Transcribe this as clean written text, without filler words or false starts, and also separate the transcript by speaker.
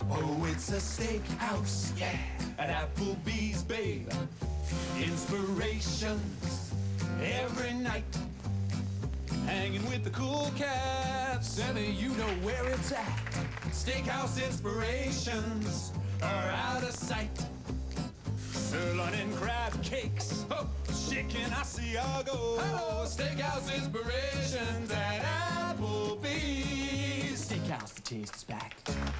Speaker 1: Oh, it's a steakhouse, yeah, at Applebees, babe. Inspirations every night. Hanging with the cool cats, and you know where it's at. Steakhouse inspirations are out of sight. Sirloin and crab cakes, oh, chicken Asiago. Hello, steakhouse inspirations at Applebee's.
Speaker 2: Steakhouse, the taste is back.